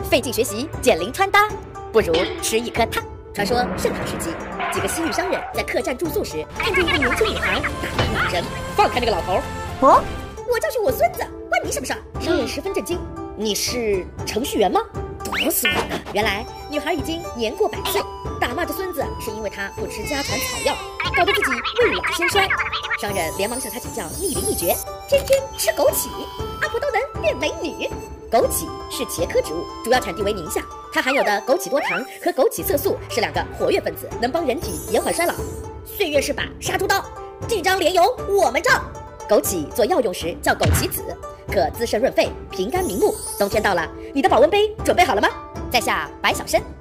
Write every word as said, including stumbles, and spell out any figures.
费劲学习，减龄穿搭，不如吃一颗它。传说盛唐时期，几个西域商人在客栈住宿时，看见一个年轻女孩打骂老人，放开那个老头。哦，我教训我孙子，关你什么事儿？商人十分震惊，你是程序员吗？毒死我了！原来女孩已经年过百岁，打骂着孙子是因为她不吃家传草药，搞得自己未老先衰。商人连忙向她请教逆龄秘诀，天天吃枸杞，阿婆都能变美女。枸杞是茄科植物，主要产地为宁夏，它含有的枸杞多糖和枸杞色素是两个活跃分子，能帮人体延缓衰老。岁月是把杀猪刀，这张脸有我们照。枸杞做药用时叫枸杞子，可滋肾润肺、平肝明目。冬天到了，你的保温杯准备好了吗？在下白小生。